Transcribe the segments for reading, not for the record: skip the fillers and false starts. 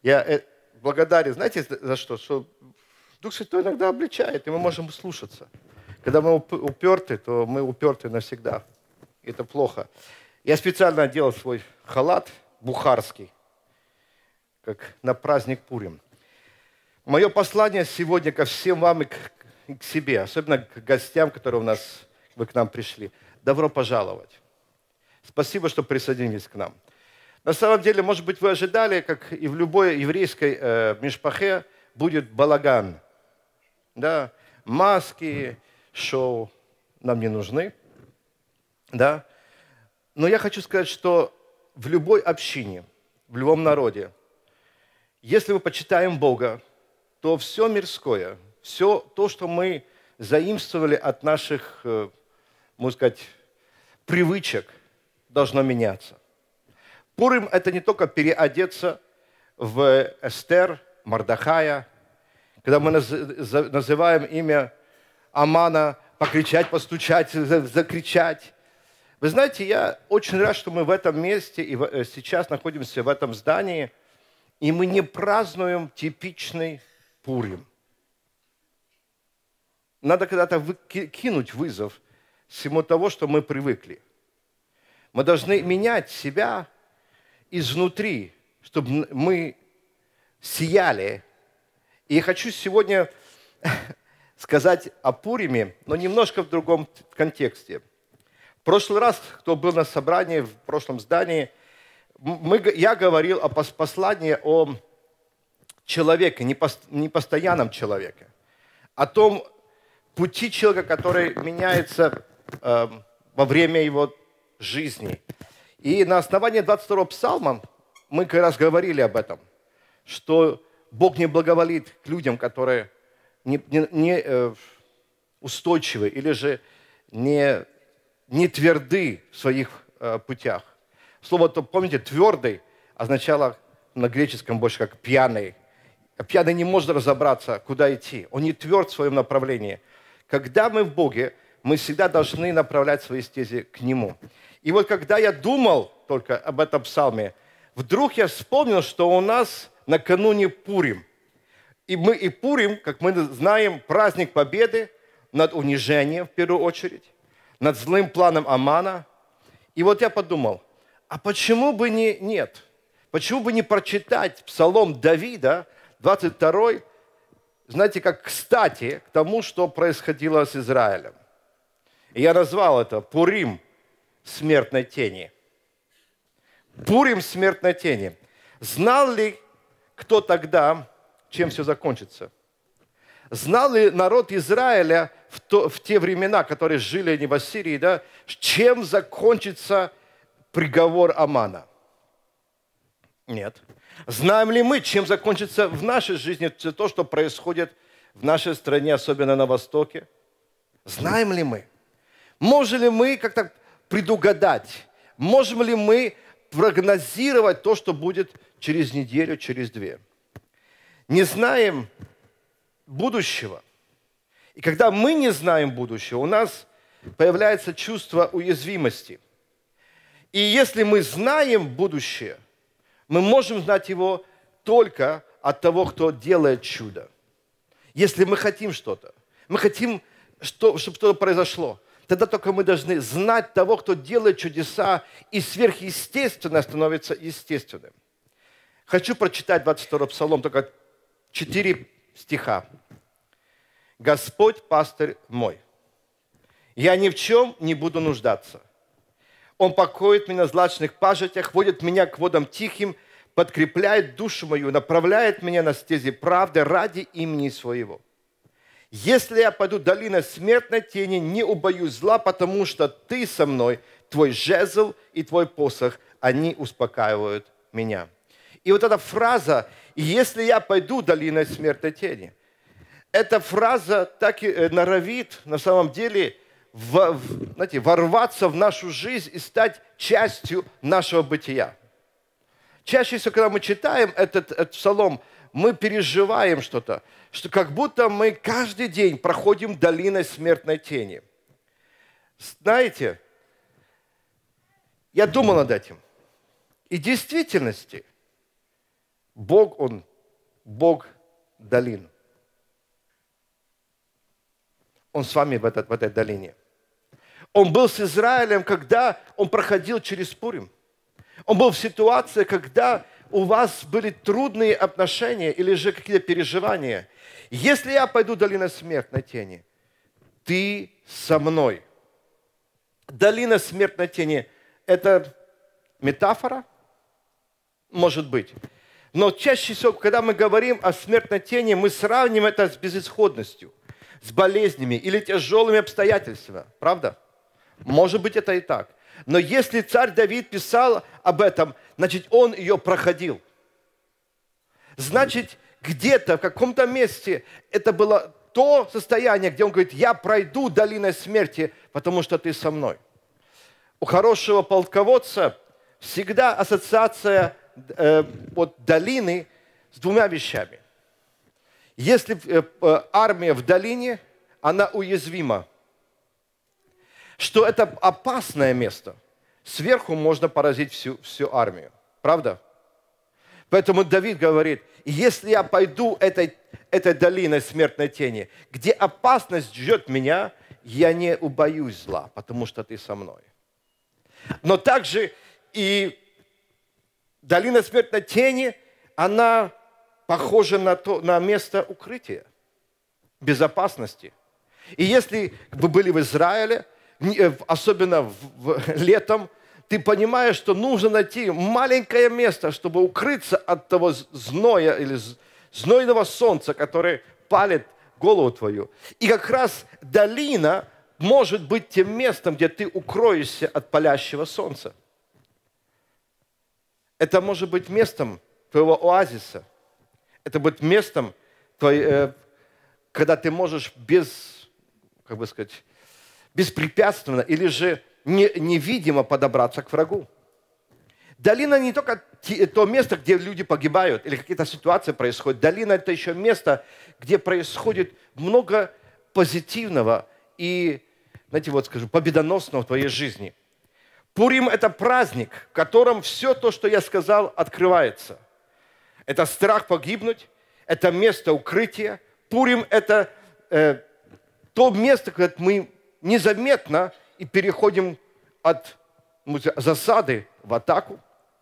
Я благодарен, знаете, за что? Что Дух Святой иногда обличает, и мы можем слушаться. Когда мы уперты, то мы уперты навсегда. Это плохо. Я специально одел свой халат бухарский, как на праздник Пурим. Мое послание сегодня ко всем вам и к себе, особенно к гостям, которые вы к нам пришли. Добро пожаловать. Спасибо, что присоединились к нам. На самом деле, может быть, вы ожидали, как и в любой еврейской мишпахе, будет балаган. Да? Маски, шоу нам не нужны. Да? Но я хочу сказать, что в любой общине, в любом народе, если мы почитаем Бога, то все мирское, все то, что мы заимствовали от наших, можно сказать, привычек, должно меняться. Пурим – это не только переодеться в Эстер, Мордехая, когда мы называем имя Амана, покричать, постучать, закричать. Вы знаете, я очень рад, что мы в этом месте и сейчас находимся в этом здании, и мы не празднуем типичный Пурим. Надо когда-то кинуть вызов всему того, что мы привыкли. Мы должны менять себя изнутри, чтобы мы сияли. И я хочу сегодня сказать о Пуриме, но немножко в другом контексте. В прошлый раз, кто был на собрании в прошлом здании, я говорил о послании о человеке, непостоянном человеке, о том пути человека, который меняется во время его жизни. И на основании 22-го псалма мы как раз говорили об этом, что Бог не благоволит к людям, которые не устойчивы или же не тверды в своих путях. Слово, помните, твердый означало на греческом больше как пьяный. А пьяный не может разобраться, куда идти. Он не тверд в своем направлении. Когда мы в Боге, мы всегда должны направлять свои стези к Нему. И вот когда я думал только об этом псалме, вдруг я вспомнил, что у нас накануне Пурим. И Пурим, как мы знаем, праздник победы над унижением в первую очередь, над злым планом Амана. И вот я подумал, а почему бы нет? Почему бы не прочитать псалом Давида, 22-й, знаете, как кстати к тому, что происходило с Израилем. И я назвал это Пурим смертной тени. Пурим смертной тени. Знал ли кто тогда, чем все закончится? Знал ли народ Израиля в те времена, которые жили они в Ассирии, да, чем закончится приговор Амана? Нет. Знаем ли мы, чем закончится в нашей жизни то, что происходит в нашей стране, особенно на Востоке? Знаем ли мы? Можем ли мы как-то предугадать? Можем ли мы прогнозировать то, что будет через неделю, через две? Не знаем будущего. И когда мы не знаем будущего, у нас появляется чувство уязвимости. И если мы знаем будущее, мы можем знать его только от того, кто делает чудо. Если мы хотим что-то, мы хотим, чтобы что-то произошло, тогда только мы должны знать того, кто делает чудеса, и сверхъестественное становится естественным. Хочу прочитать 22-й псалом, только 4 стиха. «Господь пастырь мой, я ни в чем не буду нуждаться. Он покоит меня на злачных пажитях, водит меня к водам тихим, подкрепляет душу мою, направляет меня на стези правды ради имени своего. Если я пойду долиной смертной тени, не убоюсь зла, потому что ты со мной, твой жезл и твой посох, они успокаивают меня». И вот эта фраза «если я пойду долиной смертной тени», эта фраза так и норовит на самом деле знаете, ворваться в нашу жизнь и стать частью нашего бытия. Чаще всего, когда мы читаем этот псалом, мы переживаем что-то, что как будто мы каждый день проходим долиной смертной тени. Знаете, я думал над этим. И в действительности Бог, Он Бог долин. Он с вами в этой долине. Он был с Израилем, когда он проходил через Пурим. Он был в ситуации, когда у вас были трудные отношения или же какие-то переживания. Если я пойду в долину смертной тени, ты со мной. Долина смертной тени – это метафора? Может быть. Но чаще всего, когда мы говорим о смертной тени, мы сравниваем это с безысходностью, с болезнями или тяжелыми обстоятельствами. Правда? Может быть, это и так. Но если царь Давид писал об этом, значит, он ее проходил. Значит, где-то, в каком-то месте это было то состояние, где он говорит, я пройду долиной смерти, потому что ты со мной. У хорошего полководца всегда ассоциация долины с двумя вещами. Если армия в долине, она уязвима. Что это опасное место. Сверху можно поразить всю армию. Правда? Поэтому Давид говорит, если я пойду этой долиной смертной тени, где опасность ждет меня, я не убоюсь зла, потому что ты со мной. Но также и долина смертной тени, она похожа на место укрытия, безопасности. И если вы были в Израиле, особенно летом, ты понимаешь, что нужно найти маленькое место, чтобы укрыться от того зноя или знойного солнца, которое палит голову твою. И как раз долина может быть тем местом, где ты укроешься от палящего солнца. Это может быть местом твоего оазиса. Это будет местом, когда ты можешь беспрепятственно или же невидимо подобраться к врагу. Долина не только то место, где люди погибают или какие-то ситуации происходят. Долина – это еще место, где происходит много позитивного и, победоносного в твоей жизни. Пурим – это праздник, в котором все то, что я сказал, открывается. Это страх погибнуть, это место укрытия. Пурим – это то место, где мы незаметно и переходим от засады в атаку.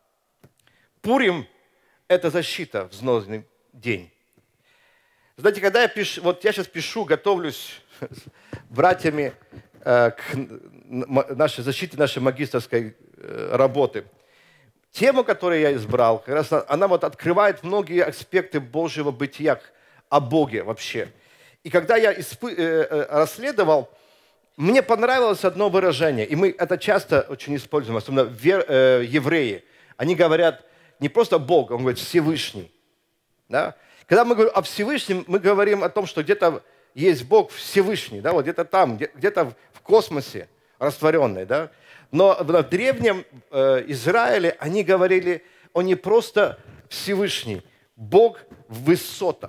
Пурим – это защита в знойный день. Знаете, когда я сейчас пишу, готовлюсь с братьями к защите нашей магистерской работы, тему, которую я избрал, как раз она открывает многие аспекты Божьего бытия, о Боге вообще. И когда я расследовал, мне понравилось одно выражение, и мы это часто очень используем, особенно евреи. Они говорят не просто Бог, он говорит Всевышний. Да? Когда мы говорим о Всевышнем, мы говорим о том, что где-то есть Бог Всевышний, да? Вот где-то там, где-то в космосе растворенный. Да? Но в древнем Израиле они говорили, он не просто Всевышний, Бог в высотах.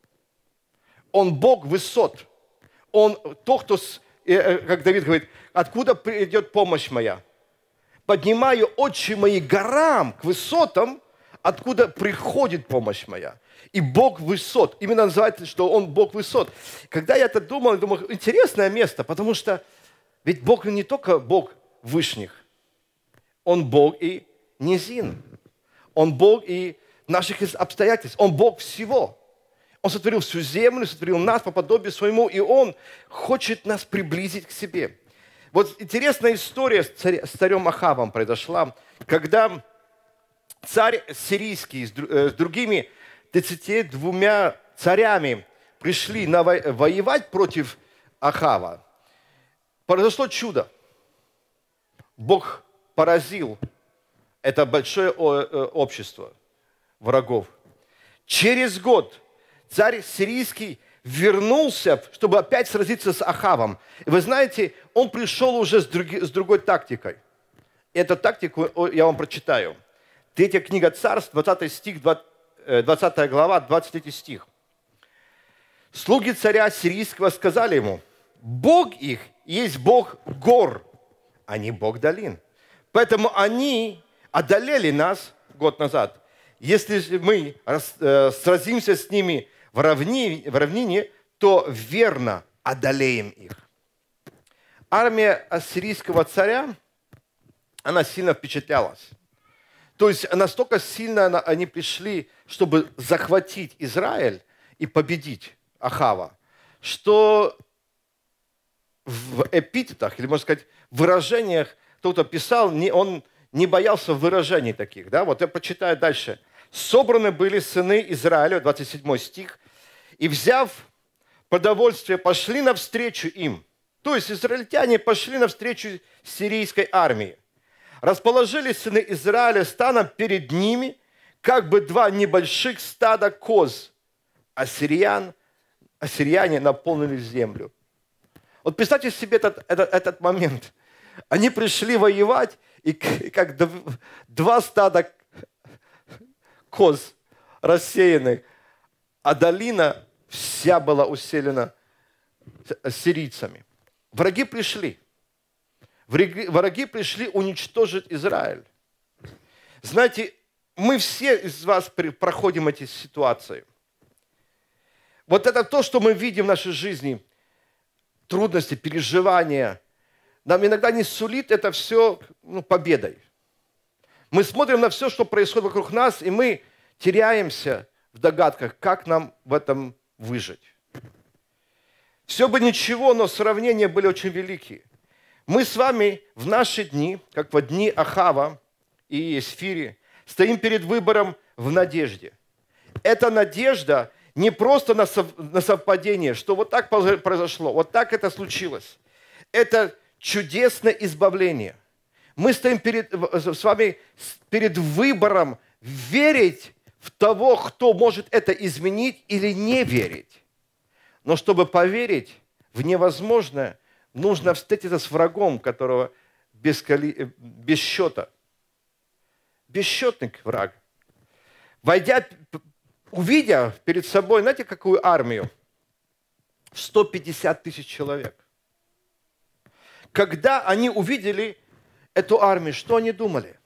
Он Бог высот. Он тот, кто, как Давид говорит, откуда придет помощь моя? Поднимаю очи мои горам, к высотам, откуда приходит помощь моя. И Бог высот. Именно называется, что Он Бог высот. Когда я это думал, интересное место, потому что ведь Бог не только Бог вышних. Он Бог и низин. Он Бог и наших обстоятельств. Он Бог всего. Он сотворил всю землю, сотворил нас по подобию своему, и Он хочет нас приблизить к себе. Вот интересная история с царем Ахавом произошла, когда царь сирийский с другими 32 царями пришли воевать против Ахава. Произошло чудо. Бог поразил это большое общество врагов. Через год царь сирийский вернулся, чтобы опять сразиться с Ахавом. И вы знаете, он пришел уже с другой тактикой. Эту тактику я вам прочитаю. 3 книга Царств, 20 глава, 23 стих. Слуги царя сирийского сказали ему, Бог их есть Бог гор, а не Бог долин. Поэтому они одолели нас год назад. если мы сразимся с ними в равнине, то верно одолеем их. Армия ассирийского царя, она сильно впечатлялась. То есть настолько сильно они пришли, чтобы захватить Израиль и победить Ахава, что в эпитетах, или, можно сказать, выражениях, кто-то писал, он не боялся выражений таких. Да? Вот я почитаю дальше. «Собраны были сыны Израиля», 27 стих, «и, взяв продовольствие, пошли навстречу им». То есть израильтяне пошли навстречу сирийской армии. «Расположились сыны Израиля станом перед ними, как бы два небольших стада коз. Ассирияне наполнили землю». Вот представьте себе этот момент. Они пришли воевать, и как два стада коз рассеянных, а долина вся была усилена сирийцами. Враги пришли. Враги пришли уничтожить Израиль. Знаете, мы все из вас проходим эти ситуации. Вот это то, что мы видим в нашей жизни, трудности, переживания, нам иногда не сулит это все победой. Мы смотрим на все, что происходит вокруг нас, и мы теряемся в догадках, как нам в этом выжить. Все бы ничего, но сравнения были очень великие. Мы с вами в наши дни, как во дни Ахава и Есфири, стоим перед выбором в надежде. Эта надежда не просто на совпадение, что вот так произошло, вот так это случилось. Это чудесное избавление. Мы стоим с вами перед выбором верить в того, кто может это изменить, или не верить. Но чтобы поверить в невозможное, нужно встретиться с врагом, которого без счета. Бесчетный враг. Увидя перед собой, знаете, какую армию? 150 тысяч человек. Когда они увидели эту армию, что они думали?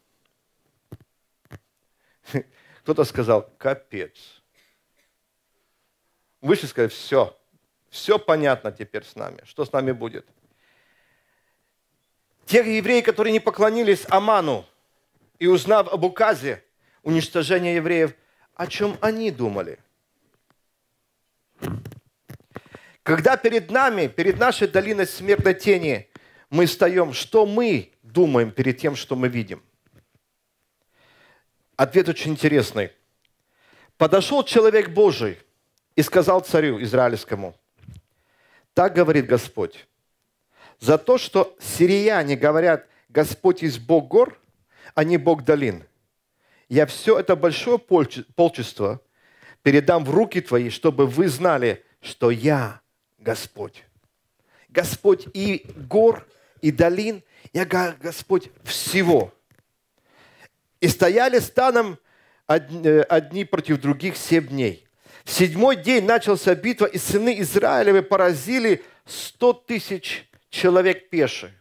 Кто-то сказал: капец. Вышли и сказали: все понятно теперь с нами, что с нами будет. Те евреи, которые не поклонились Аману, и узнав об указе уничтожения евреев, о чем они думали? Когда перед нами, перед нашей долиной смертной тени мы встаем, что мы думаем перед тем, что мы видим? Ответ очень интересный. Подошел человек Божий и сказал царю израильскому: так говорит Господь, за то, что сирияне говорят: Господь есть Бог гор, а не Бог долин, я все это большое полчество передам в руки твои, чтобы вы знали, что я Господь. Господь и гор, и долин, я Господь всего. И стояли станом одни против других 7 дней. В 7-й день началась битва, и сыны Израилевы поразили 100 тысяч человек пеших.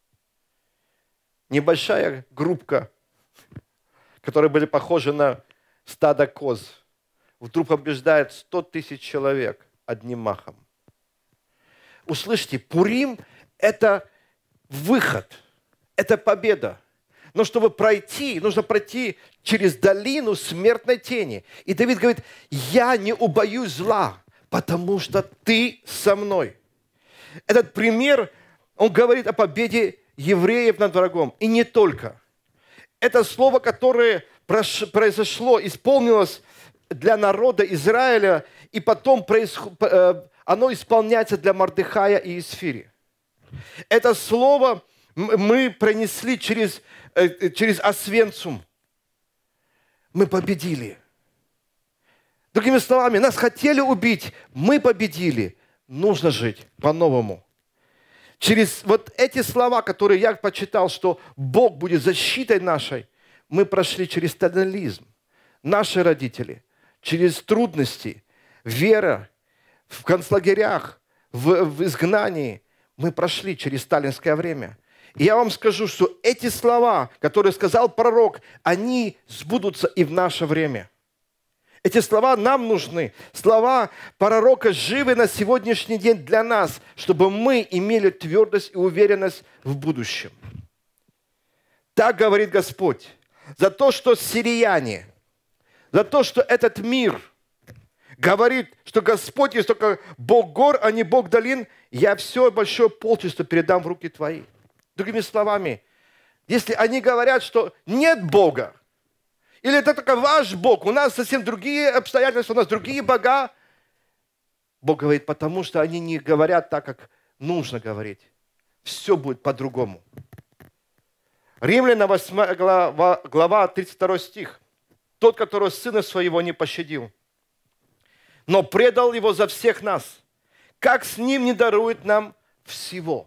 Небольшая группка, которые были похожи на стадо коз, вдруг побеждает 100 тысяч человек одним махом. Услышьте, Пурим – это выход, это победа. Но чтобы пройти, нужно пройти через долину смертной тени. И Давид говорит: я не убоюсь зла, потому что ты со мной. Этот пример, он говорит о победе евреев над врагом. И не только. Это слово, которое произошло, исполнилось для народа Израиля, и потом оно исполняется для Мордехая и Есфири. Это слово мы пронесли через Освенцум. Мы победили. Другими словами, нас хотели убить, мы победили. Нужно жить по-новому. Через вот эти слова, которые я почитал, что Бог будет защитой нашей, мы прошли через тотализм. Наши родители, через трудности, вера в концлагерях, в изгнании. Мы прошли через сталинское время. И я вам скажу, что эти слова, которые сказал пророк, они сбудутся и в наше время. Эти слова нам нужны. Слова пророка живы на сегодняшний день для нас, чтобы мы имели твердость и уверенность в будущем. Так говорит Господь. За то, что сирияне, за то, что этот мир говорит, что Господь есть только Бог гор, а не Бог долин, я все большое полчество передам в руки твои. Другими словами, если они говорят, что нет Бога, или это только ваш Бог, у нас совсем другие обстоятельства, у нас другие бога, Бог говорит, потому что они не говорят так, как нужно говорить. Все будет по-другому. Римлянам 8 глава 32 стих. Тот, который сына своего не пощадил, но предал его за всех нас, как с ним не дарует нам всего.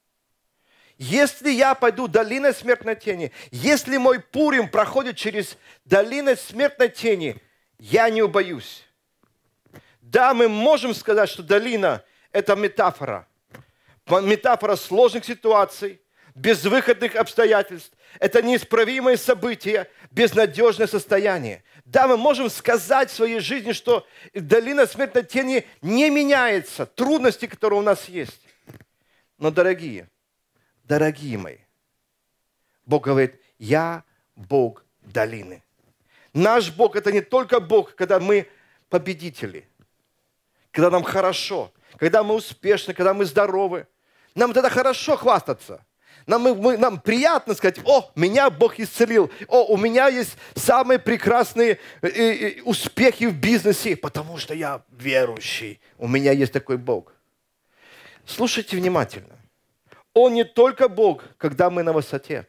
Если я пойду долиной смертной тени, если мой Пурим проходит через долину смертной тени, я не убоюсь. Да, мы можем сказать, что долина – это метафора. Метафора сложных ситуаций, безвыходных обстоятельств. Это неисправимые события, безнадежное состояние. Да, мы можем сказать в своей жизни, что долина смертной тени не меняется, трудности, которые у нас есть. Но, дорогие мои, Бог говорит, я Бог долины. Наш Бог – это не только Бог, когда мы победители, когда нам хорошо, когда мы успешны, когда мы здоровы. Нам тогда хорошо хвастаться. Нам приятно сказать, о, меня Бог исцелил, о, у меня есть самые прекрасные успехи в бизнесе, потому что я верующий, у меня есть такой Бог. Слушайте внимательно. Он не только Бог, когда мы на высоте.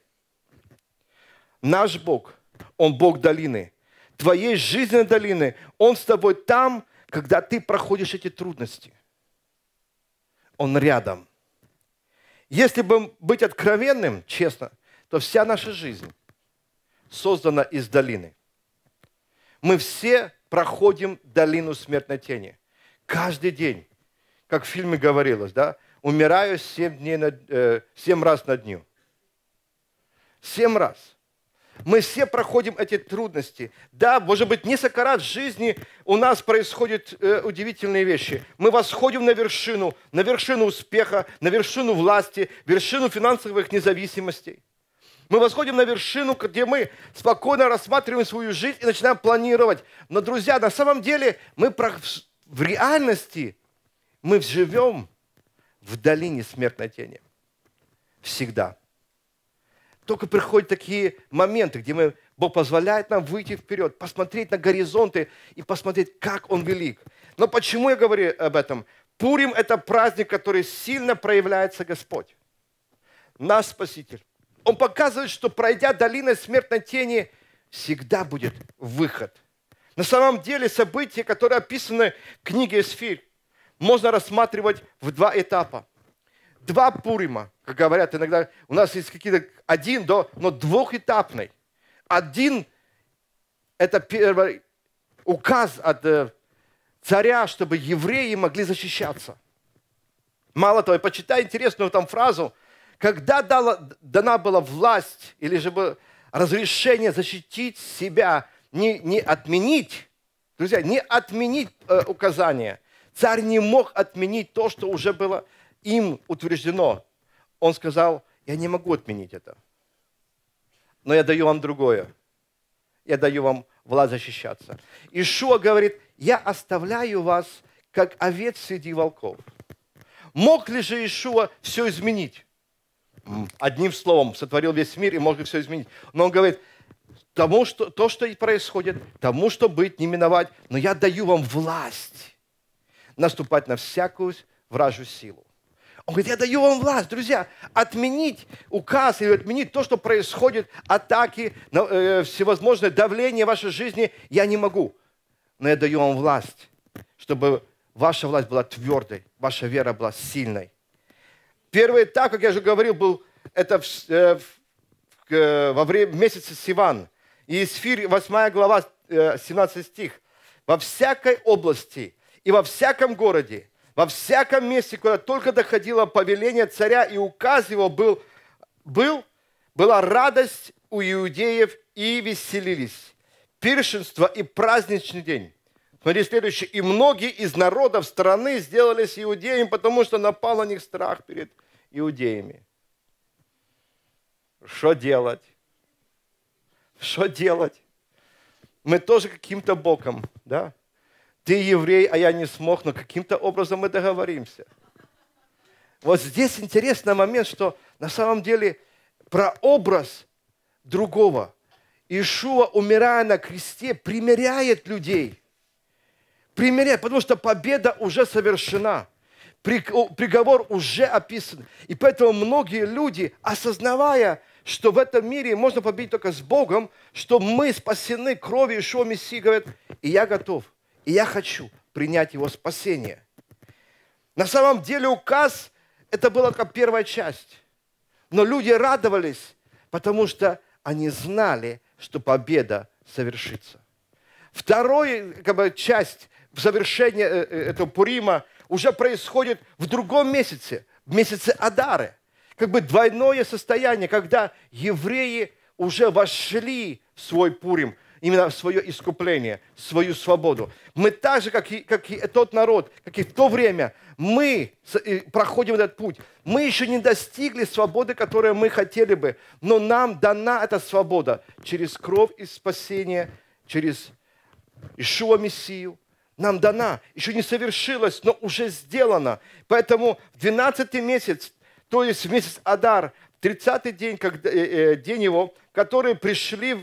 Наш Бог, Он Бог долины. Твоей жизненной долины, Он с тобой там, когда ты проходишь эти трудности. Он рядом. Если бы быть откровенным, честно, то вся наша жизнь создана из долины. Мы все проходим долину смертной тени. Каждый день, как в фильме говорилось, да, умираю 7 раз на дню. 7 раз. Мы все проходим эти трудности. Да, может быть, несколько раз в жизни у нас происходят удивительные вещи. Мы восходим на вершину успеха, на вершину власти, вершину финансовых независимостей. Мы восходим на вершину, где мы спокойно рассматриваем свою жизнь и начинаем планировать. Но, друзья, на самом деле в реальности мы живем в долине смертной тени. Всегда. Только приходят такие моменты, где Бог позволяет нам выйти вперед, посмотреть на горизонты и посмотреть, как Он велик. Но почему я говорю об этом? Пурим – это праздник, который сильно проявляется Господь. Наш Спаситель. Он показывает, что пройдя долиной смертной тени, всегда будет выход. На самом деле события, которые описаны в книге Эсфирь, можно рассматривать в 2 этапа. 2 Пурима, как говорят иногда, у нас есть какие-то но 2-этапный. Один – это первый указ от царя, чтобы евреи могли защищаться. Мало того, почитай интересную там фразу, когда дана была власть или же разрешение защитить себя, не отменить, друзья, не отменить указания. Царь не мог отменить то, что уже было им утверждено. Он сказал, я не могу отменить это, но я даю вам другое. Я даю вам власть защищаться. Иешуа говорит, я оставляю вас, как овец среди волков. Мог ли же Иешуа все изменить? Одним словом, сотворил весь мир и может все изменить. Но он говорит, то, что и происходит, тому, что быть, не миновать, но я даю вам власть наступать на всякую вражью силу. Он говорит, я даю вам власть, друзья, отменить указ или отменить то, что происходит, атаки, всевозможные давления в вашей жизни, я не могу. Но я даю вам власть, чтобы ваша власть была твердой, ваша вера была сильной. Первый этап, как я уже говорил, был это во время месяца Сиван. И Эсфирь, 8 глава, 17 стих. Во всякой области и во всяком городе, во всяком месте, куда только доходило повеление царя и указ его был была радость у иудеев и веселились. Пиршенство и праздничный день. Смотри, следующее. И многие из народов страны сделались иудеями, потому что напал на них страх перед иудеями. Что делать? Что делать? Мы тоже каким-то боком, да? Ты еврей, а я не смог, но каким-то образом мы договоримся. Вот здесь интересный момент, что на самом деле прообраз другого. Иешуа, умирая на кресте, примиряет людей. Примиряет, потому что победа уже совершена. Приговор уже описан. И поэтому многие люди, осознавая, что в этом мире можно победить только с Богом, что мы спасены кровью Иешуа Мессии, говорят, и я готов, и я хочу принять Его спасение. На самом деле указ, это была как первая часть. Но люди радовались, потому что они знали, что победа совершится. Вторая часть завершения этого Пурима уже происходит в другом месяце, в месяце Адары. Как бы двойное состояние, когда евреи уже вошли в свой Пурим, именно в свое искупление, в свою свободу. Мы так же, как и тот народ, как и в то время, мы проходим этот путь. Мы еще не достигли свободы, которую мы хотели бы, но нам дана эта свобода через кровь и спасение, через Иешуа Мессию. Нам дана, еще не совершилось, но уже сделано. Поэтому в 12-й месяц, то есть в месяц Адар, 30-й день, день его, который пришло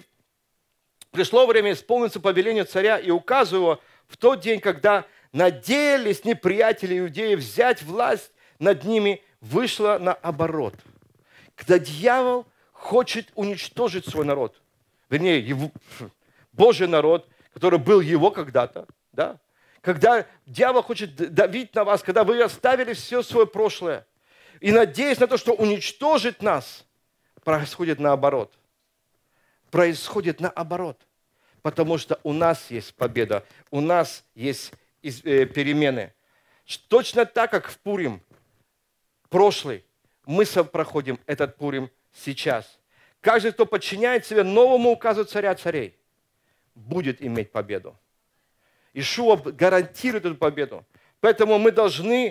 время исполниться повелению царя и указу его в тот день, когда надеялись неприятели иудеев взять власть над ними, вышло наоборот. Когда дьявол хочет уничтожить свой народ, вернее, Божий народ, который был его когда-то, да? Когда дьявол хочет давить на вас, когда вы оставили все свое прошлое, и надеясь на то, что уничтожит нас, происходит наоборот. Происходит наоборот. Потому что у нас есть победа, у нас есть перемены. Точно так, как в Пурим прошлый, мы проходим этот Пурим сейчас. Каждый, кто подчиняет себя новому указу царя царей, будет иметь победу. Иешуа гарантирует эту победу. Поэтому мы должны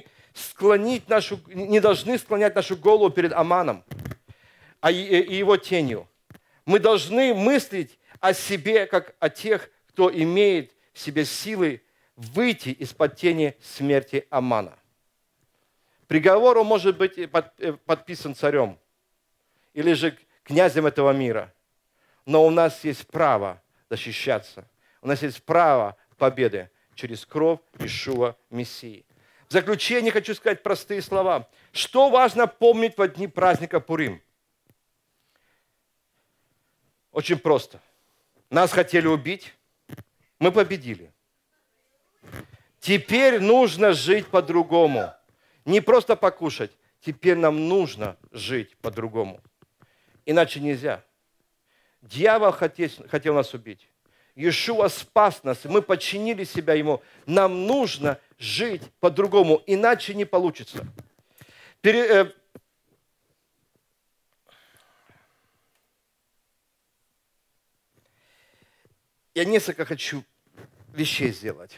не должны склонять нашу голову перед Аманом и его тенью. Мы должны мыслить о себе, как о тех, кто имеет в себе силы выйти из-под тени смерти Амана. Приговор может быть подписан царем или же князем этого мира. Но у нас есть право защищаться. У нас есть право победы через кровь Иешуа Мессии. В заключение хочу сказать простые слова. Что важно помнить во дни праздника Пурим? Очень просто. Нас хотели убить, мы победили. Теперь нужно жить по-другому. Не просто покушать. Теперь нам нужно жить по-другому. Иначе нельзя. Дьявол хотел нас убить. Иешуа спас нас, мы подчинили себя Ему. Нам нужно жить по-другому, иначе не получится. Я несколько хочу вещей сделать.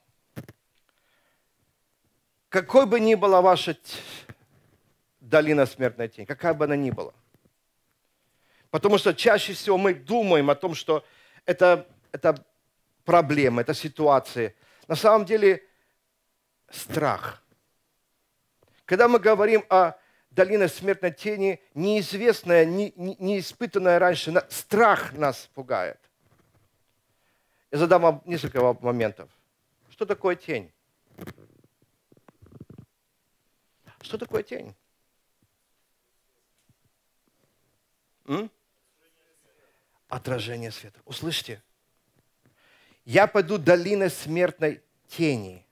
Какой бы ни была ваша долина смертной тени, какая бы она ни была. Потому что чаще всего мы думаем о том, что это проблемы, это ситуации. На самом деле страх. Когда мы говорим о долине смертной тени, неизвестное, не испытанное раньше, страх нас пугает. Я задам вам несколько моментов. Что такое тень? Что такое тень? Отражение света. Услышьте. Я пойду долиной смертной тени.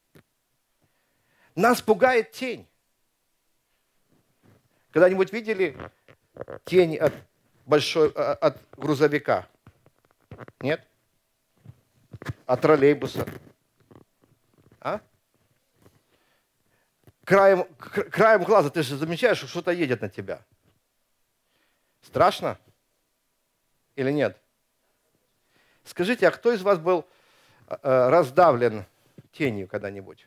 Нас пугает тень. Когда-нибудь видели тень от грузовика? Нет? От троллейбуса? А? Краем глаза ты же замечаешь, что что-то едет на тебя. Страшно или нет? Скажите, а кто из вас был раздавлен тенью когда-нибудь?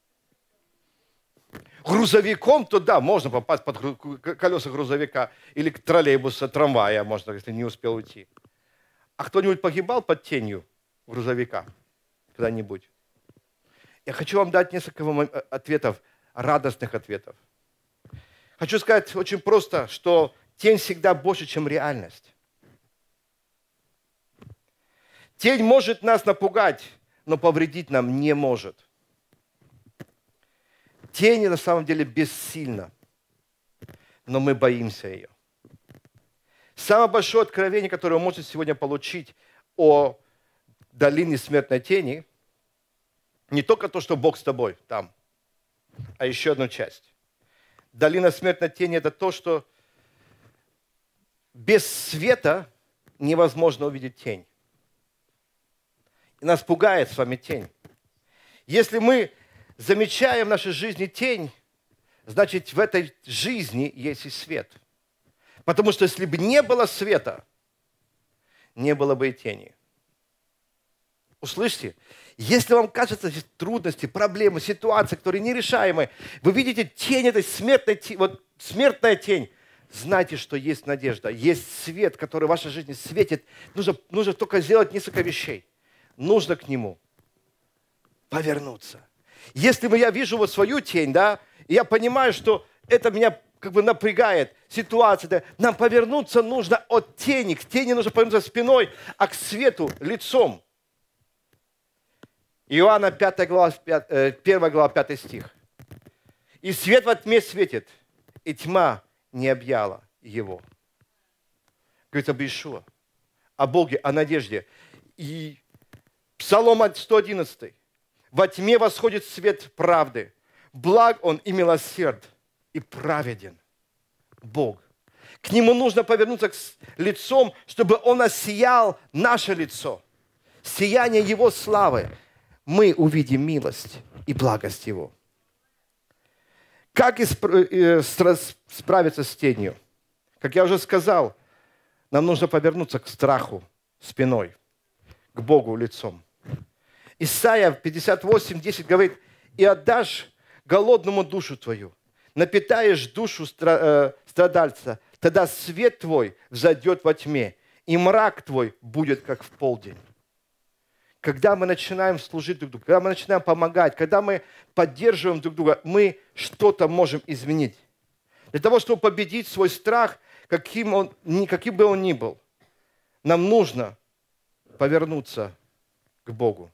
Грузовиком, то да, можно попасть под колеса грузовика или троллейбуса, трамвая, можно, если не успел уйти. А кто-нибудь погибал под тенью грузовика когда-нибудь? Я хочу вам дать несколько ответов, радостных ответов. Хочу сказать очень просто, что тень всегда больше, чем реальность. Тень может нас напугать, но повредить нам не может. Тень на самом деле бессильна, но мы боимся ее. Самое большое откровение, которое вы можете сегодня получить о долине смертной тени, не только то, что Бог с тобой там, а еще одну часть. Долина смертной тени – это то, что без света невозможно увидеть тень. И нас пугает с вами тень. Если мы замечаем в нашей жизни тень, значит, в этой жизни есть и свет. Потому что если бы не было света, не было бы и тени. Услышьте, если вам кажется трудности, проблемы, ситуации, которые нерешаемы, вы видите тень этой смертной, вот смертная тень, знайте, что есть надежда, есть свет, который в вашей жизни светит. Нужно только сделать несколько вещей. Нужно к нему повернуться. Если я вижу вот свою тень, да, и я понимаю, что это меня как бы напрягает, ситуация, да, нам повернуться нужно от тени, к тени нужно повернуться спиной, а к свету лицом. Иоанна 5 глава, 1 глава 5 стих. «И свет во тьме светит, и тьма не объяла его». Говорит об Иешуа, о Боге, о надежде. И Псалом 111. «Во тьме восходит свет правды, благ он и милосерд, и праведен Бог». К Нему нужно повернуться лицом, чтобы Он осиял наше лицо. Сияние Его славы. Мы увидим милость и благость Его. Как справиться с тенью? Как я уже сказал, нам нужно повернуться к страху спиной, к Богу лицом. Исайя 58:10 говорит: «И отдашь голодному душу твою, напитаешь душу страдальца, тогда свет твой взойдет во тьме, и мрак твой будет, как в полдень». Когда мы начинаем служить друг другу, когда мы начинаем помогать, когда мы поддерживаем друг друга, мы что-то можем изменить. Для того, чтобы победить свой страх, каким бы он ни был, нам нужно повернуться к Богу.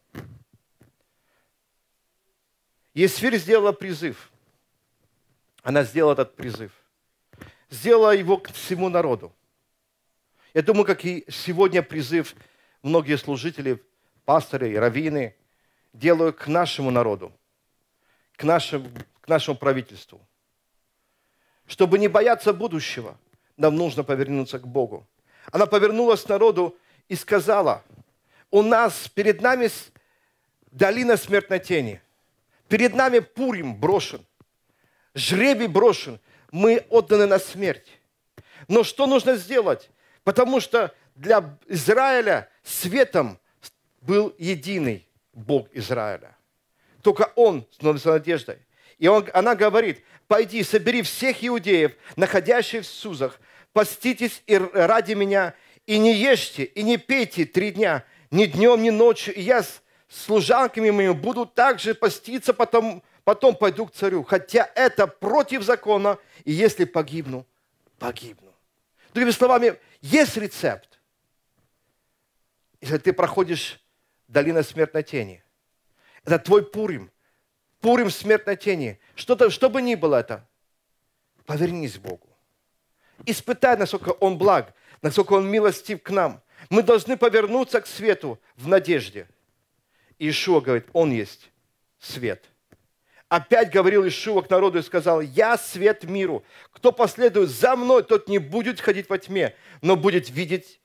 Есфирь сделала призыв. Она сделала этот призыв. Сделала его к всему народу. Я думаю, как и сегодня призыв многие служители, пасторы и раввины делают к нашему народу, к нашему правительству. Чтобы не бояться будущего, нам нужно повернуться к Богу. Она повернулась к народу и сказала: перед нами долина смертной тени, перед нами Пурим брошен, жребий брошен, мы отданы на смерть. Но что нужно сделать? Потому что для Израиля светом был единый Бог Израиля. Только Он становится надеждой. И она говорит: пойди, собери всех иудеев, находящихся в Сузах, поститесь и ради меня, и не ешьте, и не пейте 3 дня, ни днем, ни ночью, и я с служанками моими буду также поститься, потом пойду к царю. Хотя это против закона, и если погибну, погибну. Другими словами, есть рецепт. Если ты проходишь долину смертной тени, это твой Пурим. Пурим смертной тени. Что бы ни было это, повернись к Богу. Испытай, насколько Он благ, насколько Он милостив к нам. Мы должны повернуться к свету в надежде. Иешуа говорит: Он есть свет. Опять говорил Иешуа к народу и сказал: «Я свет миру. Кто последует за мной, тот не будет ходить во тьме, но будет видеть,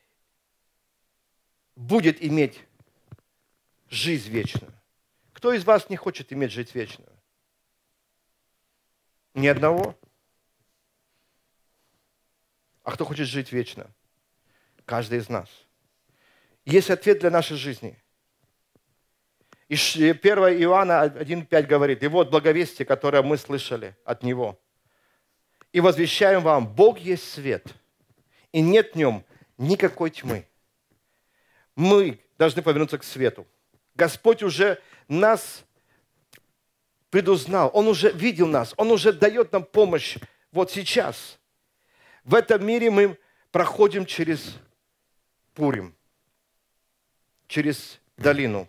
будет иметь жизнь вечную». Кто из вас не хочет иметь жизнь вечную? Ни одного? А кто хочет жить вечно? Каждый из нас. Есть ответ для нашей жизни. И 1 Иоанна 1,5 говорит, и вот благовестие, которое мы слышали от Него. И возвещаем вам, Бог есть свет, и нет в нем никакой тьмы. Мы должны повернуться к свету. Господь уже нас предузнал, Он уже видел нас, Он уже дает нам помощь вот сейчас. В этом мире мы проходим через Пурим, через долину.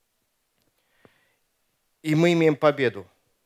И мы имеем победу.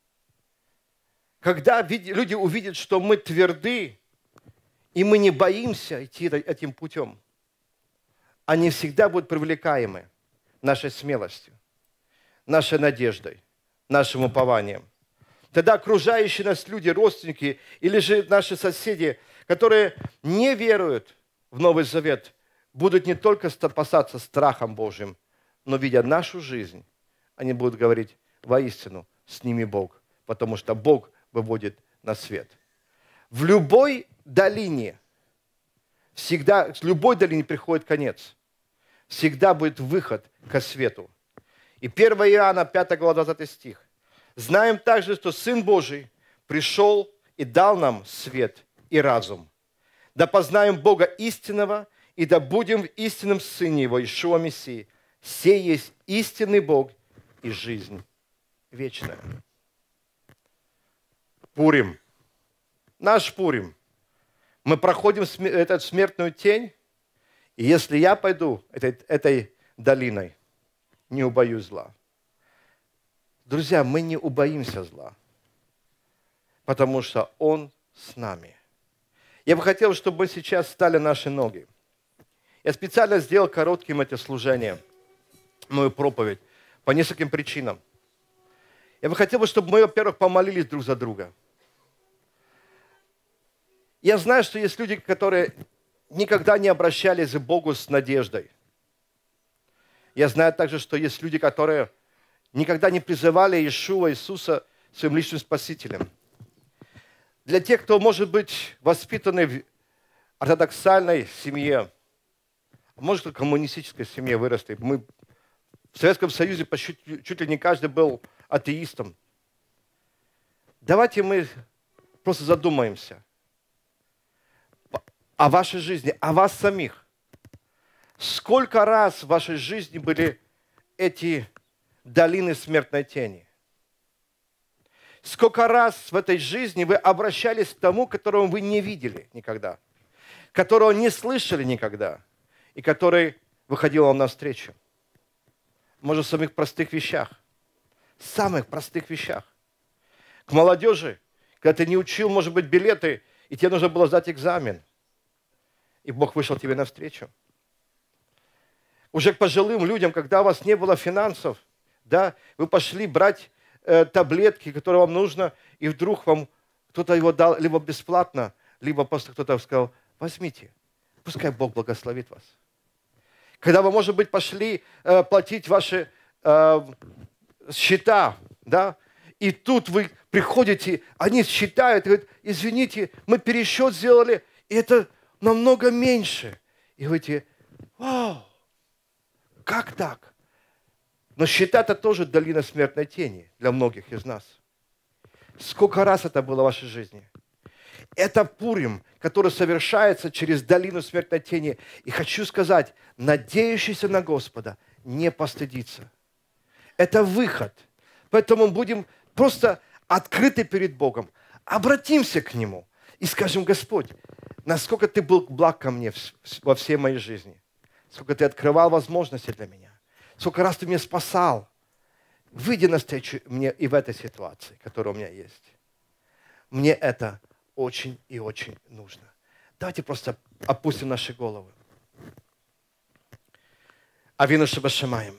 Когда люди увидят, что мы тверды, и мы не боимся идти этим путем, они всегда будут привлекаемы нашей смелостью, нашей надеждой, нашим упованием. Тогда окружающие нас люди, родственники или же наши соседи, которые не веруют в Новый Завет, будут не только спасаться страхом Божьим, но видя нашу жизнь, они будут говорить, воистину, с ними Бог, потому что Бог выводит на свет. В любой долине, всегда, с любой долине приходит конец. Всегда будет выход ко свету. И 1 Иоанна, 5 глава, 20 стих. Знаем также, что Сын Божий пришел и дал нам свет и разум. Да познаем Бога истинного, и да будем в истинном Сыне Его, Иешуа Мессии. Сей есть истинный Бог и жизнь вечная. Пурим. Наш Пурим. Мы проходим эту смертную тень, и если я пойду этой долиной, не убоюсь зла. Друзья, мы не убоимся зла, потому что Он с нами. Я бы хотел, чтобы мы сейчас встали на наши ноги. Я специально сделал коротким это служение, мою проповедь, по нескольким причинам. Я бы хотел, чтобы мы, во-первых, помолились друг за друга. Я знаю, что есть люди, которые никогда не обращались к Богу с надеждой. Я знаю также, что есть люди, которые никогда не призывали Иешуа, Иисуса своим личным спасителем. Для тех, кто, может быть, воспитанный в ортодоксальной семье, может, в коммунистической семье выросли. Мы в Советском Союзе почти чуть ли не каждый был атеистом. Давайте мы просто задумаемся о вашей жизни, о вас самих. Сколько раз в вашей жизни были эти долины смертной тени? Сколько раз в этой жизни вы обращались к тому, которого вы не видели никогда, которого не слышали никогда, и который выходил вам навстречу? Может, в самых простых вещах. Самых простых вещах. К молодежи, когда ты не учил, может быть, билеты, и тебе нужно было сдать экзамен, и Бог вышел тебе навстречу. Уже к пожилым людям, когда у вас не было финансов, да, вы пошли брать таблетки, которые вам нужно, и вдруг вам кто-то его дал либо бесплатно, либо просто кто-то сказал, возьмите, пускай Бог благословит вас. Когда вы, может быть, пошли платить ваши счета, да, и тут вы приходите, они считают, и говорят, извините, мы пересчет сделали, и это намного меньше. И вы говорите, вау, как так? Но счета это тоже долина смертной тени для многих из нас. Сколько раз это было в вашей жизни? Это Пурим, который совершается через долину смертной тени. И хочу сказать, надеющийся на Господа не постыдится. Это выход. Поэтому будем просто открыты перед Богом. Обратимся к Нему и скажем, Господь, насколько Ты был благ ко мне во всей моей жизни. Сколько Ты открывал возможности для меня. Сколько раз Ты меня спасал. Выйди навстречу мне и в этой ситуации, которая у меня есть. Мне это очень и очень нужно. Давайте просто опустим наши головы. Авину Шебашамаем.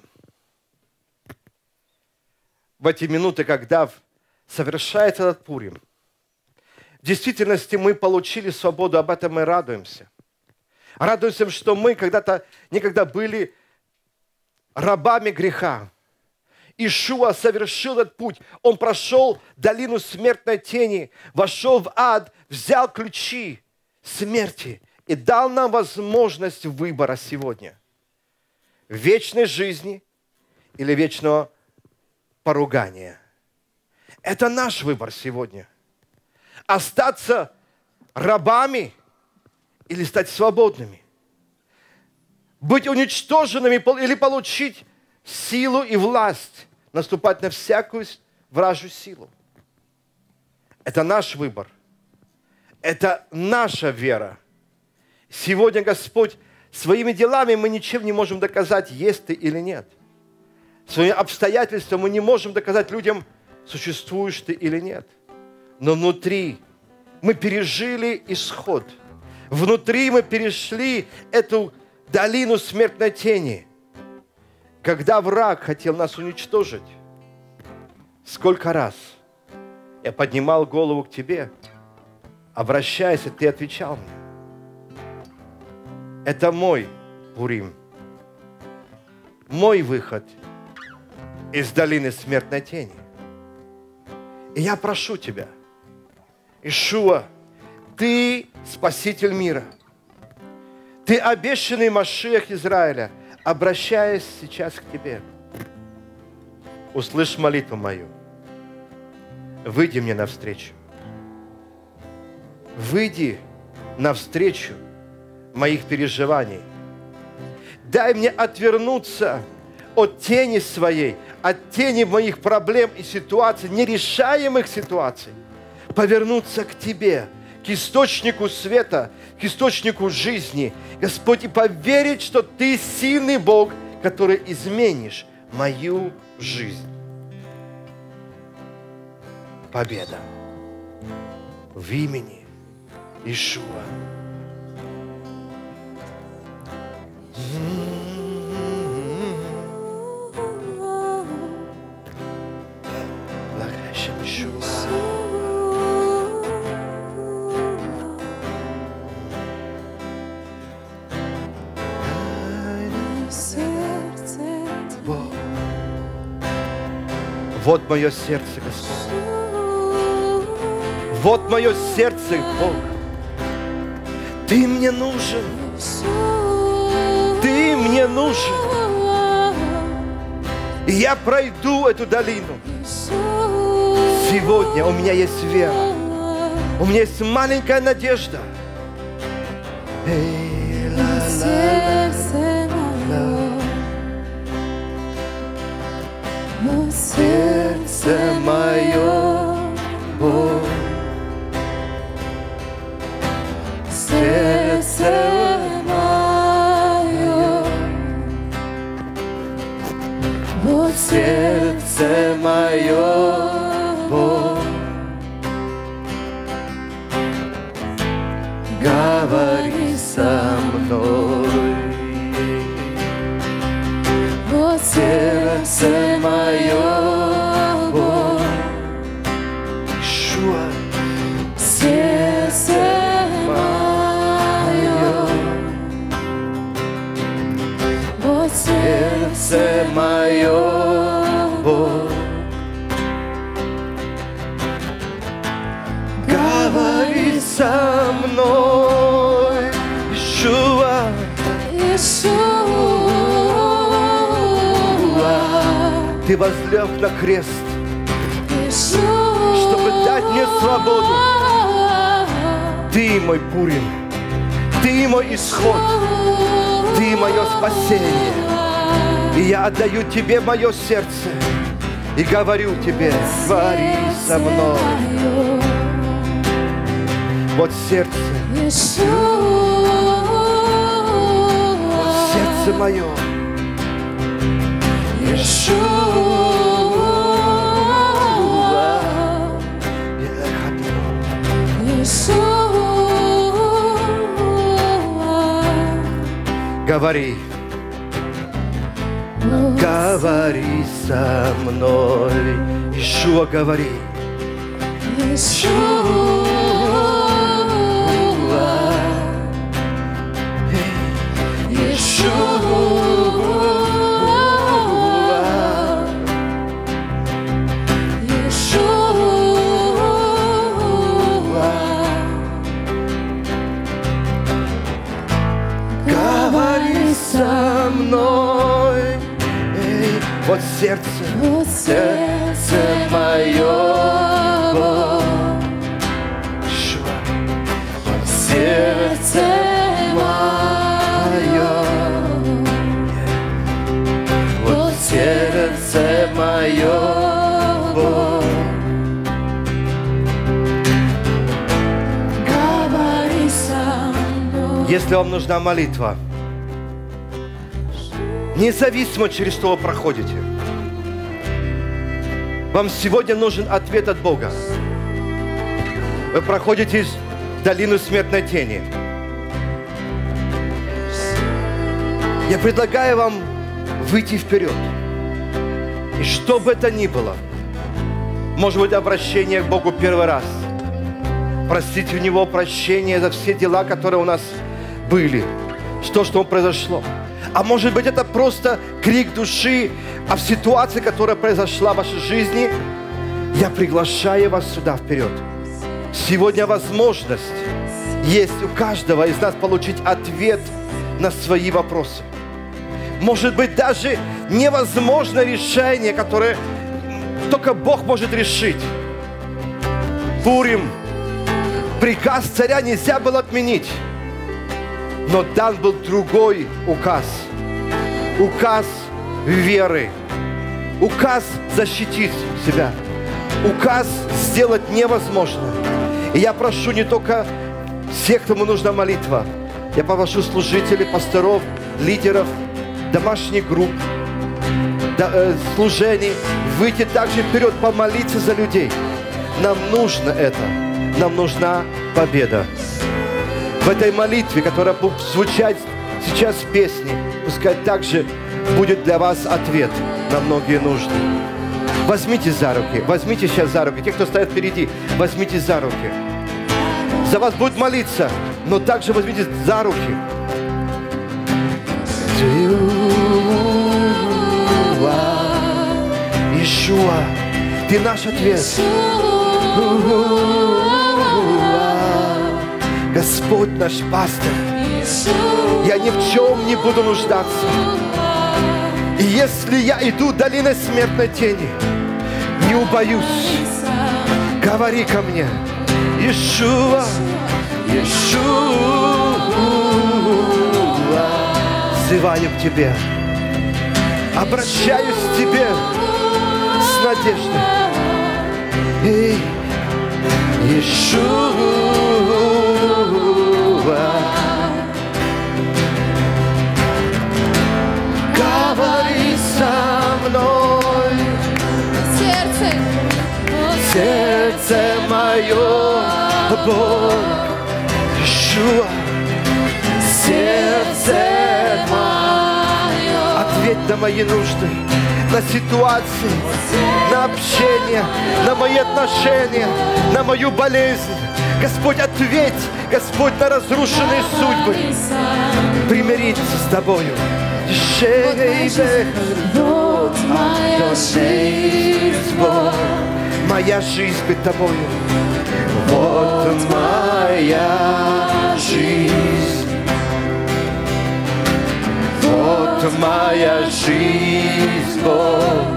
В эти минуты, когда совершается этот Пурим, в действительности мы получили свободу, об этом мы радуемся. Радуемся, что мы когда-то никогда были рабами греха. Иешуа совершил этот путь. Он прошел долину смертной тени, вошел в ад, взял ключи смерти и дал нам возможность выбора сегодня. Вечной жизни или вечного поругания. Это наш выбор сегодня. Остаться рабами или стать свободными. Быть уничтоженными или получить силу и власть, наступать на всякую вражью силу. Это наш выбор. Это наша вера. Сегодня, Господь, своими делами мы ничем не можем доказать, есть ты или нет. Своими обстоятельствами мы не можем доказать людям, существуешь ты или нет. Но внутри мы пережили исход. Внутри мы перешли эту долину смертной тени. Когда враг хотел нас уничтожить, сколько раз я поднимал голову к тебе, обращаясь, и ты отвечал мне. Это мой Пурим, мой выход из долины смертной тени. И я прошу тебя, Иешуа, ты Спаситель мира, ты обещанный Машиах Израиля, обращаясь сейчас к тебе. Услышь молитву мою. Выйди мне навстречу. Выйди навстречу моих переживаний. Дай мне отвернуться от тени своей, от тени моих проблем и ситуаций, нерешаемых ситуаций. Повернуться к Тебе, к источнику света, к источнику жизни. Господь, и поверить, что Ты сильный Бог, который изменишь мою жизнь. Победа в имени Иешуа. Благодарим Иешуа. Вот мое сердце, Господь. Вот мое сердце, Бог. Ты мне нужен. Ты мне нужен. И я пройду эту долину. Сегодня у меня есть вера. У меня есть маленькая надежда. Сердце мое, Бог, сердце мое, вот сердце мое, Бог, говори со мной. Вот сердце мое, Бог, Иешуа, сердце мое, вот сердце мое, Бог, говори со мной, Иешуа, Иешуа. Ты возлег на крест, чтобы дать мне свободу. Ты мой Пурим, Ты мой исход, Ты мое спасение. И я отдаю Тебе мое сердце и говорю Тебе, говори со мной. Вот сердце, вот сердце мое. Говори, говори со мной, Иешуа, говори. Иешуа, со мной. Вот сердце мое, сердце мое, вот сердце мое, говори со мной. Если вам нужна молитва, независимо, через что вы проходите, вам сегодня нужен ответ от Бога. Вы проходите долину смертной тени. Я предлагаю вам выйти вперед. И что бы это ни было, может быть, обращение к Богу первый раз, просить у Него прощения за все дела, которые у нас были, что произошло. А может быть, это просто крик души о ситуации, которая произошла в вашей жизни. Я приглашаю вас сюда вперед. Сегодня возможность есть у каждого из нас получить ответ на свои вопросы. Может быть, даже невозможно решение, которое только Бог может решить. Пурим. Приказ царя нельзя было отменить. Но дан был другой указ. Указ веры. Указ защитить себя. Указ сделать невозможное. И я прошу не только всех, кому нужна молитва. Я попрошу служителей, пасторов, лидеров, домашних групп, служений, выйти также вперед, помолиться за людей. Нам нужно это. Нам нужна победа. В этой молитве, которая будет звучать сейчас в песне, пускай также будет для вас ответ на многие нужды. Возьмите за руки, возьмите сейчас за руки. Те, кто стоят впереди, возьмите за руки. За вас будет молиться, но также возьмите за руки. Иешуа, Ты наш ответ. Господь наш пастырь. Я ни в чем не буду нуждаться. И если я иду долиной смертной тени, не убоюсь. Говори ко мне. Иешуа, Иешуа, взываю к Тебе, обращаюсь к Тебе с надеждой. Эй, Иешуа, говори со мной. Сердце мое, Бог, Иешуа, сердце мое. Ответь на мои нужды, на ситуации, на общение, на мои отношения, на мою болезнь. Господь, ответь, Господь, на разрушенные судьбы. Примириться с Тобою. Вот моя жизнь, Бог. Моя жизнь перед Тобою. Вот моя жизнь. Вот моя жизнь, Бог.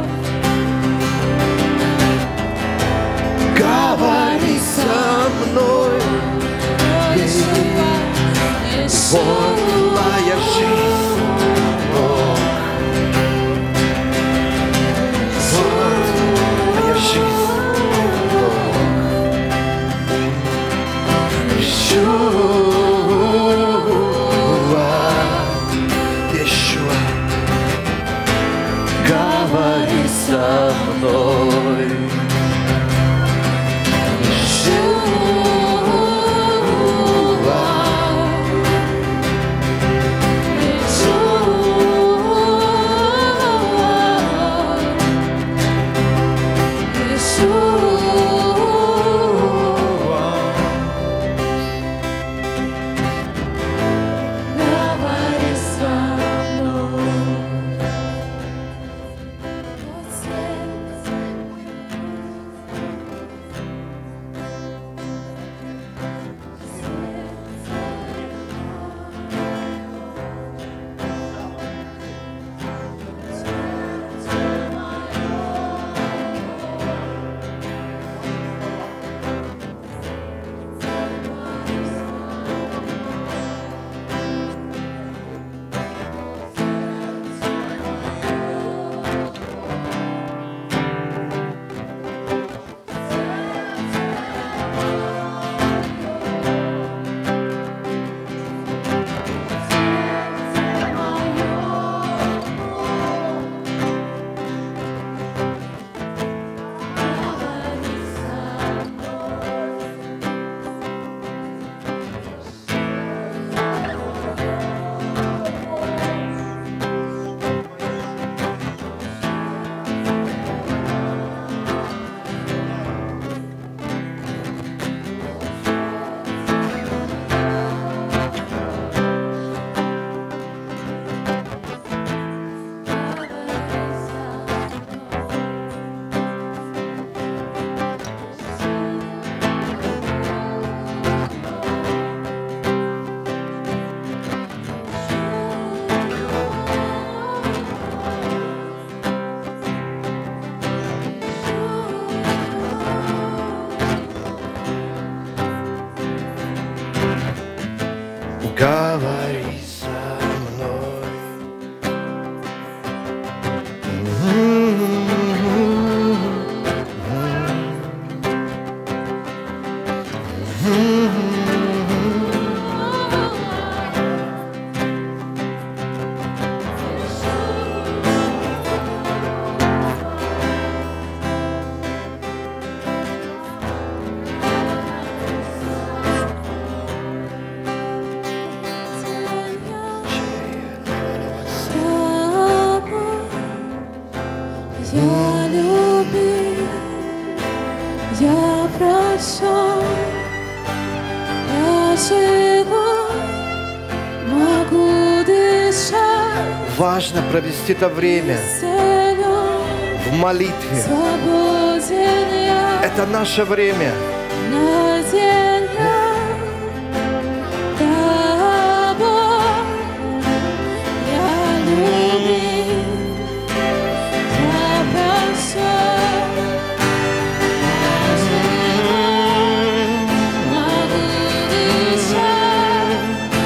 Говори со мной. Вот моя жизнь, Бог. Вот моя жизнь, Бог. Иешуа, говори со мной. говори со мной. Я любил, я прощаю, я живу, могу дышать. Важно провести это время в молитве. Свободен я, Это наше время. надел я тобой. Я любил, я прощаю, я живу, могу дышать.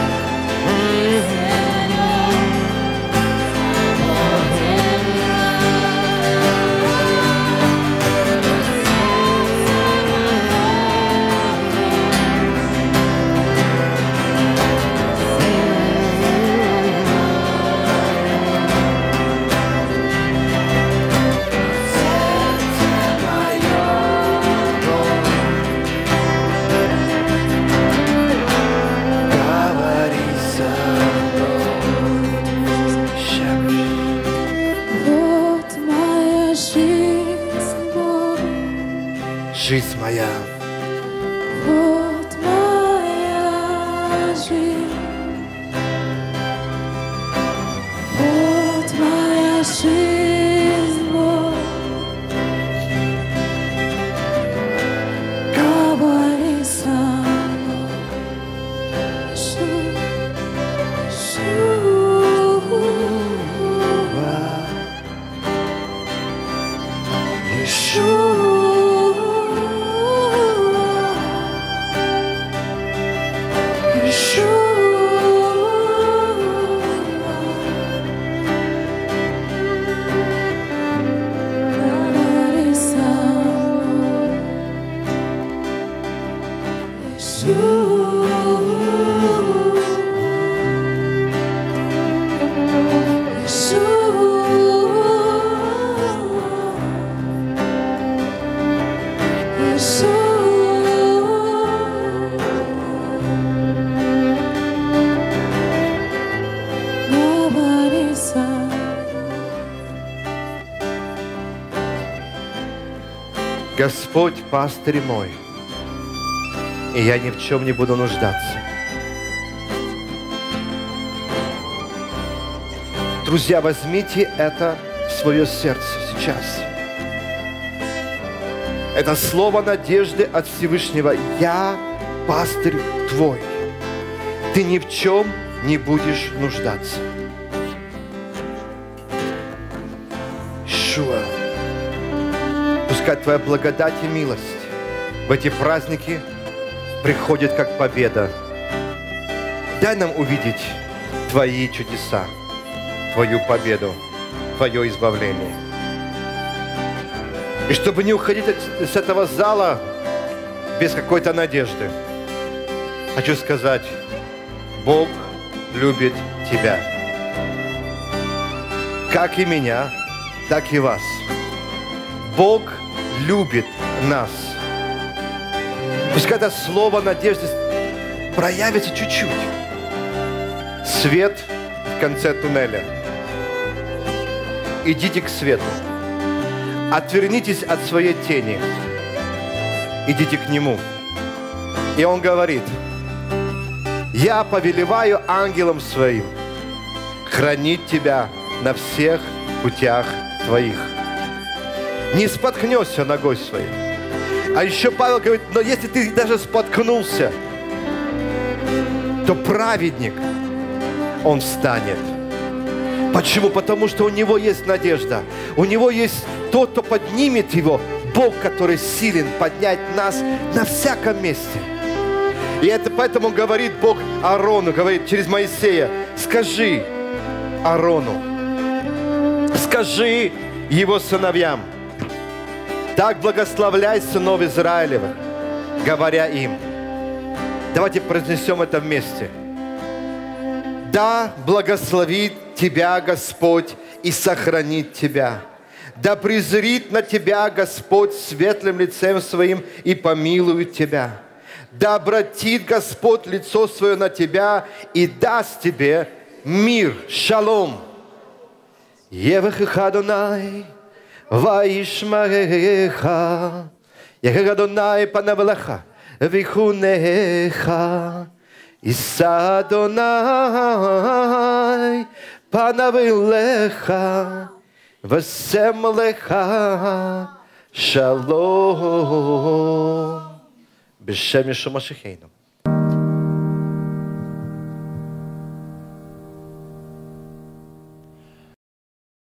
Говори со мной. Вот моя жизнь, Бог, Жизнь моя. вот моя жизнь, вот моя жизнь, Бог, говори со мной, Господь пастырь мой, и я ни в чем не буду нуждаться. Друзья, возьмите это в свое сердце сейчас. Это слово надежды от Всевышнего. Я пастырь твой. Ты ни в чем не будешь нуждаться. Ишуа. Пускай Твоя благодать и милость в эти праздники приходит как победа. Дай нам увидеть Твои чудеса, Твою победу, Твое избавление. И чтобы не уходить с этого зала без какой-то надежды, хочу сказать, Бог любит тебя. Как и меня, так и вас. Бог любит нас. Пускай это слово надежды проявится чуть-чуть. Свет в конце туннеля. Идите к свету. Отвернитесь от своей тени. Идите к Нему. И Он говорит: я повелеваю ангелам своим хранить тебя на всех путях твоих. Не споткнешься ногой своей. А еще Павел говорит: но если ты даже споткнулся, то праведник, он встанет. Почему? Потому что у него есть надежда. У него есть тот, кто поднимет его. Бог, который силен поднять нас на всяком месте. И это поэтому говорит Бог Аарону, говорит через Моисея: скажи Аарону, скажи его сыновьям, так благословляй сынов Израилевых, говоря им. Давайте произнесем это вместе. Да благословит тебя Господь и сохранит тебя. Да презрит на тебя Господь светлым лицем своим и помилует тебя. Да обратит Господь лицо свое на тебя и даст тебе мир. Шалом. Евахеха Адонай, ваишмареха, Евахеха Адонай панавелеха, вихунеха, Иса Адонай панавелеха, весемлеха, шалом. בשם ישוע משיחנו.